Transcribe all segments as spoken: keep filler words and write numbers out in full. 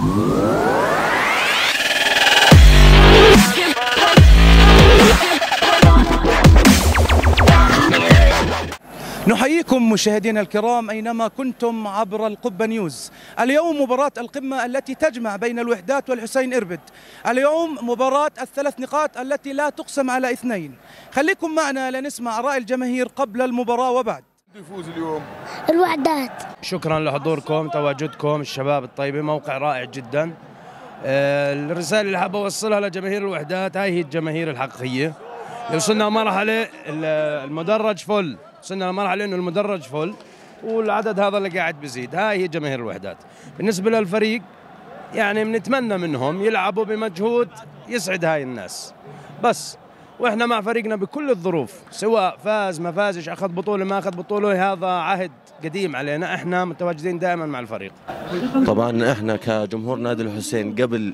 نحييكم مشاهدينا الكرام أينما كنتم عبر القبة نيوز. اليوم مباراة القمة التي تجمع بين الوحدات والحسين إربد. اليوم مباراة الثلاث نقاط التي لا تقسم على اثنين. خليكم معنا لنسمع آراء الجماهير قبل المباراة وبعد. يفوز اليوم الوحدات. شكرا لحضوركم تواجدكم الشباب الطيبة، موقع رائع جدا. الرسالة اللي حاب أوصلها لجماهير الوحدات، هاي هي الجماهير الحقيقية. وصلنا مرحلة المدرج فل، وصلنا لمرحلة إنه المدرج فل والعدد هذا اللي قاعد بيزيد. هاي هي جماهير الوحدات. بالنسبة للفريق يعني بنتمنى منهم يلعبوا بمجهود يسعد هاي الناس بس، واحنا مع فريقنا بكل الظروف، سواء فاز ما فازش، اخذ بطوله ما اخذ بطوله، هذا عهد قديم علينا، احنا متواجدين دائما مع الفريق. طبعا احنا كجمهور نادي الحسين قبل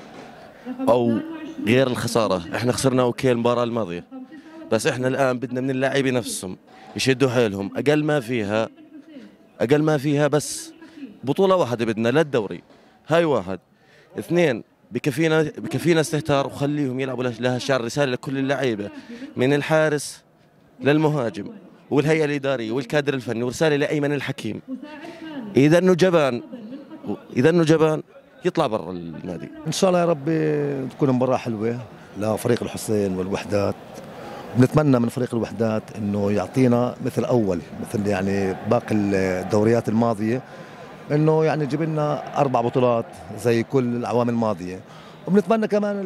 او غير الخساره، احنا خسرنا اوكي المباراه الماضيه، بس احنا الان بدنا من اللاعبين نفسهم يشدوا حيلهم. اقل ما فيها اقل ما فيها بس بطوله واحده بدنا للدوري، هاي واحد. اثنين، بكفينا بكفينا استهتار وخليهم يلعبوا لها شعر. رساله لكل اللعيبه من الحارس للمهاجم والهيئه الاداريه والكادر الفني، ورساله لايمن الحكيم، اذا انه جبان اذا انه جبان يطلع برا النادي. ان شاء الله يا رب تكون مباراه حلوه لفريق الحسين والوحدات. بنتمنى من فريق الوحدات انه يعطينا مثل اول مثل يعني باقي الدوريات الماضيه، انه يعني يجيب لنا اربع بطولات زي كل الاعوام الماضيه. وبنتمنى كمان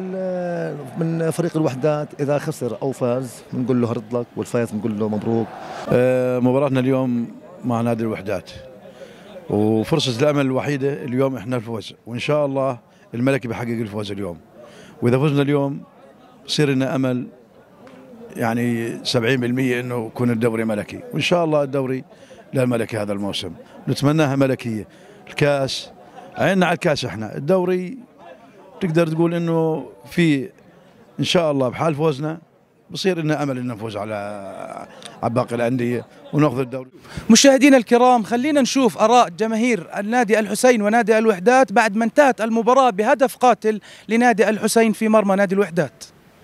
من فريق الوحدات اذا خسر او فاز بنقول له هرد لك، والفايز بنقول له مبروك. آه مباراتنا اليوم مع نادي الوحدات، وفرصه الامل الوحيده اليوم احنا الفوز، وان شاء الله الملكي بيحقق الفوز اليوم. واذا فزنا اليوم بصير لنا امل يعني سبعين بالمئة انه يكون الدوري ملكي، وان شاء الله الدوري للملكي هذا الموسم، نتمناها ملكيه. الكاس عيننا على الكاس، احنا الدوري تقدر تقول انه في ان شاء الله بحال فوزنا بصير لنا امل ان نفوز على على باقي الانديه وناخذ الدوري. مشاهدينا الكرام، خلينا نشوف اراء جماهير النادي الحسين ونادي الوحدات بعد ما انتهت المباراه بهدف قاتل لنادي الحسين في مرمى نادي الوحدات.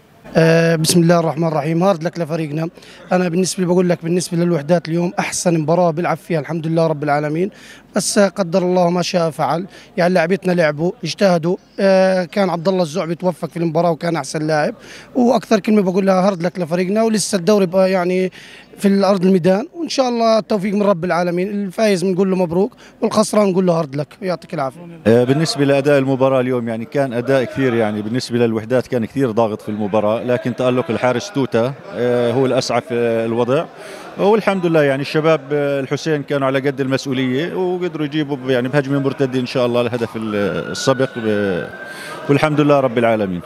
آه بسم الله الرحمن الرحيم. هارد لك لفريقنا. انا بالنسبه لي بقول لك بالنسبه للوحدات اليوم احسن مباراه بيلعب فيها الحمد لله رب العالمين، بس قدر الله ما شاء فعل. يعني لاعبتنا لعبوا اجتهدوا، آه كان عبد الله الزعبي توفق في المباراه وكان احسن لاعب. واكثر كلمه بقول لها هارد لك لفريقنا، ولسه الدوري بقى يعني في الارض الميدان، وان شاء الله التوفيق من رب العالمين. الفايز بنقول له مبروك، والخسران نقول له هارد لك ويعطيك العافيه. بالنسبه لاداء المباراه اليوم يعني كان اداء كثير، يعني بالنسبه للوحدات كان كثير ضاغط في المباراه، لكن تالق الحارس توتا هو الاسعف الوضع، والحمد لله يعني الشباب الحسين كانوا على قد المسؤوليه وقدروا يجيبوا يعني بهجمه مرتده ان شاء الله الهدف السبق، والحمد لله رب العالمين.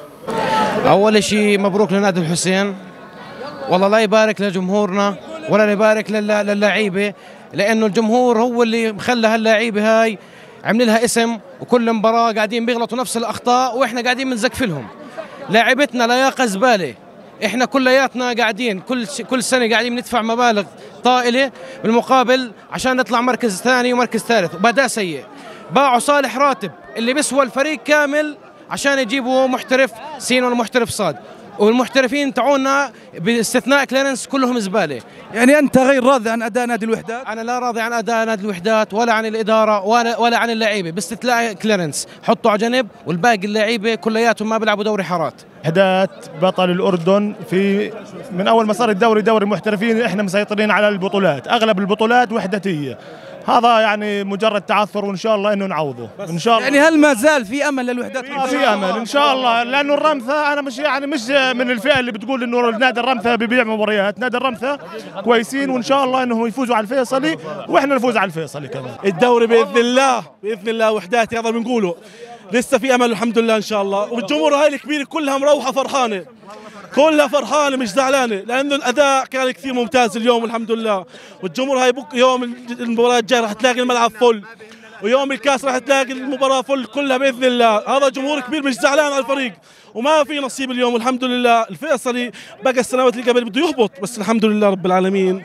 اول شيء مبروك لنادي الحسين، والله لا يبارك لجمهورنا ولا يبارك للاعيبه، لانه الجمهور هو اللي مخلى هاللاعيبه هاي عمل لها اسم، وكل مباراه قاعدين بيغلطوا نفس الاخطاء واحنا قاعدين بنزكف لهم. لاعبتنا لياقه زباله، احنا كلياتنا قاعدين كل كل سنه قاعدين ندفع مبالغ طائله بالمقابل عشان نطلع مركز ثاني ومركز ثالث، وبداء سيء. باعوا صالح راتب اللي بيسوى الفريق كامل عشان يجيبوا محترف سين ولا محترف صاد، والمحترفين تاعونا باستثناء كليرنس كلهم زباله. يعني انت غير راضي عن اداء نادي الوحدات؟ انا لا راضي عن اداء نادي الوحدات ولا عن الاداره ولا ولا عن اللعيبه، باستثناء كليرنس حطوا على جنب، والباقي اللعيبه كلياتهم ما بيلعبوا دوري حارات. وحدات بطل الاردن في من اول ما صار الدوري دوري محترفين، احنا مسيطرين على البطولات، اغلب البطولات وحدتيه. هذا يعني مجرد تعثر، وان شاء الله انه نعوضه ان شاء الله. يعني هل ما زال في امل للوحدات؟ في امل ان شاء الله، لانه الرمثه انا مش يعني مش من الفئه اللي بتقول انه نادي الرمثه ببيع مباريات، نادي الرمثه كويسين، وان شاء الله انهم يفوزوا على الفيصلي واحنا نفوز على الفيصلي كمان. الدوري باذن الله باذن الله وحدات هذا بنقوله لسه في امل الحمد لله ان شاء الله، والجمهور هاي الكبيره كلها مروحه فرحانه، كلها فرحانه مش زعلانه، لانه الاداء كان كثير ممتاز اليوم الحمد لله. والجمهور هاي بك يوم المباراه الجايه راح تلاقي الملعب فل، ويوم الكاس راح تلاقي المباراه فل كلها باذن الله. هذا جمهور كبير مش زعلان على الفريق، وما في نصيب اليوم الحمد لله. الفيصلي بقى السنوات اللي قبل بده يهبط، بس الحمد لله رب العالمين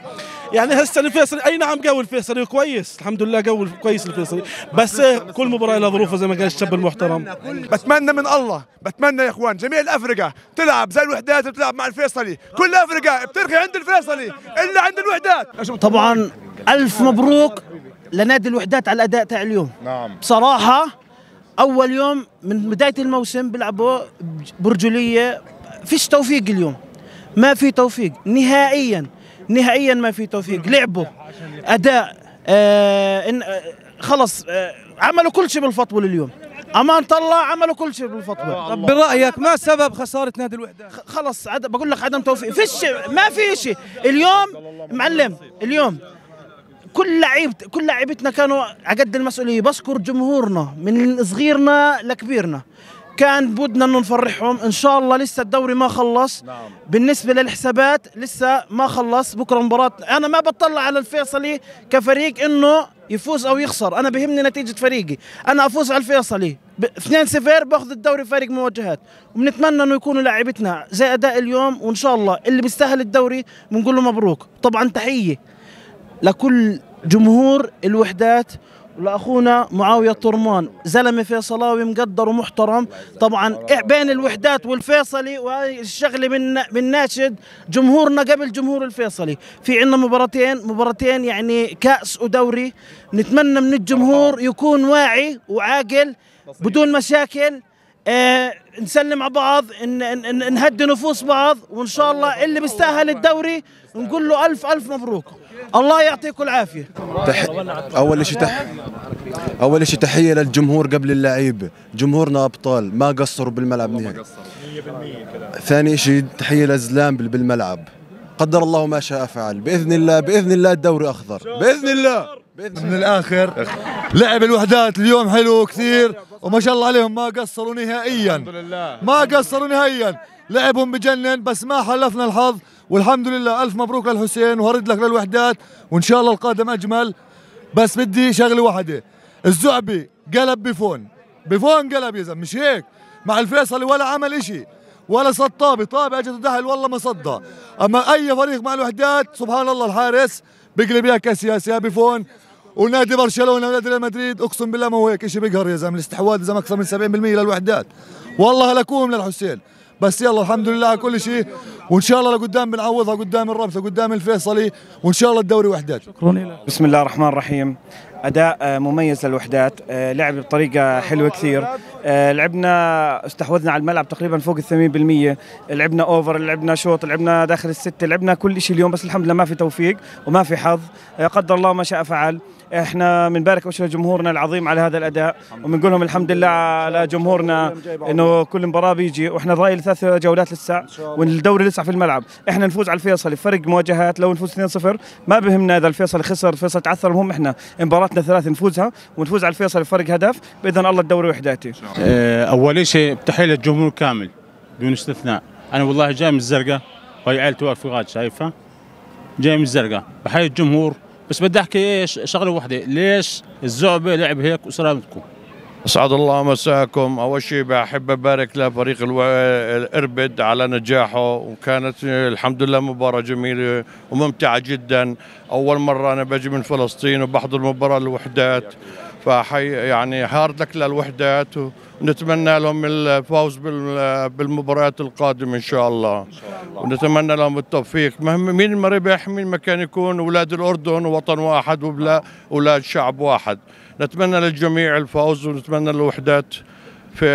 يعني هسه الفيصلي اي نعم قوي الفيصلي كويس الحمد لله قوي كويس الفيصلي، بس كل مباراه لها ظروفها زي ما قال الشاب المحترم. بتمنى من الله بتمنى يا اخوان جميع الافرقه تلعب زي الوحدات بتلعب مع الفيصلي، كل الافرقه بترخي عند الفيصلي الا عند الوحدات. طبعا الف مبروك لنادي الوحدات على الاداء تاع اليوم. نعم بصراحه اول يوم من بدايه الموسم بيلعبوا برجوليه، فيش توفيق اليوم، ما في توفيق نهائيا نهائيا ما في توفيق. لعبوا اداء آه إن آه خلص آه عملوا كل شيء بالفطول اليوم، امان طلع عملوا كل شيء بالفطول. طب برايك ما سبب خساره نادي الوحدات؟ خلص عد... بقول لك عدم توفيق، فيش ما في شيء اليوم معلم. اليوم كل لعيب كل لعيبتنا كانوا على قد المسؤوليه. بشكر جمهورنا من صغيرنا لكبيرنا، كان بدنا انه نفرحهم. ان شاء الله لسه الدوري ما خلص. نعم. بالنسبه للحسابات لسه ما خلص، بكره مباراه. انا ما بطلع على الفيصلي كفريق انه يفوز او يخسر، انا بهمني نتيجه فريقي. انا افوز على الفيصلي اثنين صفر باخذ الدوري فارق مواجهات، وبنتمنى انه يكونوا لاعبتنا زي اداء اليوم، وان شاء الله اللي بيستاهل الدوري بنقول له مبروك. طبعا تحيه لكل جمهور الوحدات ولاخونا معاويه الطرمان، زلمه فيصلاوي مقدر ومحترم. طبعا بين الوحدات والفيصلي، وهي الشغله من من ناشد جمهورنا قبل جمهور الفيصلي. في عندنا مباراتين مباراتين يعني كاس ودوري. نتمنى من الجمهور يكون واعي وعاقل بدون مشاكل. آه نسلم على بعض، نهدي نفوس بعض، وان شاء الله اللي بيستاهل الدوري نقول له الف الف مبروك، الله يعطيكم العافيه. تح... اول شيء تح... اول شيء تحيه للجمهور قبل اللعيبه، جمهورنا ابطال ما قصروا بالملعب نهائي. ثاني شيء تحيه للزلام بالملعب، قدر الله ما شاء فعل. باذن الله باذن الله الدوري اخضر باذن الله. بإذن من الاخر لعب الوحدات اليوم حلو كثير، وما شاء الله عليهم ما قصروا نهائيا، ما قصروا نهائيا، لعبهم بجنن، بس ما حلفنا الحظ. والحمد لله الف مبروك للحسين، وهرد لك للوحدات، وان شاء الله القادم اجمل. بس بدي شغله واحده، الزعبي قلب بفون بفون قلب يا زلمه، مش هيك مع الفيصلي ولا عمل اشي ولا صد طابه طابه اجت تدهل والله ما صدها. اما اي فريق مع الوحدات سبحان الله الحارس بيقلب يا كاسياس يا بفون. ونادي برشلونه ونادي ريال مدريد اقسم بالله ما هو هيك شيء، بيقهر يا زلمه. الاستحواذ يا زلمه اكثر من سبعين بالمئة للوحدات، والله لكوم للحسين. بس يلا الحمد لله على كل شيء، وان شاء الله لقدام بنعوضها قدام الرابطه قدام الفيصلي، وان شاء الله الدوري وحدات. شكرا. بسم الله الرحمن الرحيم. اداء مميز للوحدات، لعب بطريقه حلوه كثير. لعبنا استحوذنا على الملعب تقريبا فوق ال ثمانين بالمئة، لعبنا اوفر، لعبنا شوط، لعبنا داخل السته، لعبنا كل شيء اليوم. بس الحمد لله ما في توفيق وما في حظ، قدر الله ما شاء فعل. احنا بنبارك وش لجمهورنا العظيم على هذا الاداء، وبنقول لهم الحمد لله على جمهورنا انه كل مباراه بيجي. واحنا ضايل ثلاث جولات لسه، والدوري لسه في الملعب. احنا نفوز على الفيصلي فرق مواجهات، لو نفوز اثنين صفر ما بهمنا اذا الفيصلي خسر الفيصل تعثر، المهم احنا مباراتنا ثلاث نفوزها ونفوز على الفيصلي فرق هدف باذن الله الدوري وحداتي. اول شيء بتحيه للجمهور كامل بدون استثناء. انا والله جاي من الزرقاء وهي عائلتي واقفه غاد شايفها، جاي من الزرقاء، بحيي الجمهور. بس بدي احكي ايش شغله واحده، ليش الزعبه لعب هيك وسلامتكم. اسعد الله مساكم. اول شيء بحب ابارك لفريق الاربد على نجاحه، وكانت الحمد لله مباراه جميله وممتعه جدا. اول مره انا بجي من فلسطين وبحضر مباراه الوحدات، فحي يعني هارد لك للوحدات، ونتمنى لهم الفوز بالمباريات القادمه ان شاء الله، ونتمنى لهم التوفيق. مهم مين ما ربح مين ما كان يكون، اولاد الاردن وطن واحد واولاد شعب واحد. نتمنى للجميع الفوز، ونتمنى للوحدات في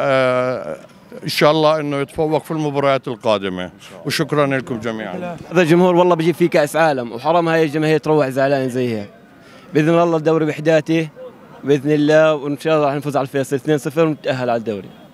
آه ان شاء الله انه يتفوق في المباريات القادمه. وشكرا لكم جميعا. هذا الجمهور والله بجيب فيه كاس عالم، وحرام هاي الجماهير تروح زعلان زي هيك. باذن الله الدوري وحداتي باذن الله، وان شاء الله راح نفوز على الفيصل اثنين صفر ونتاهل على الدوري.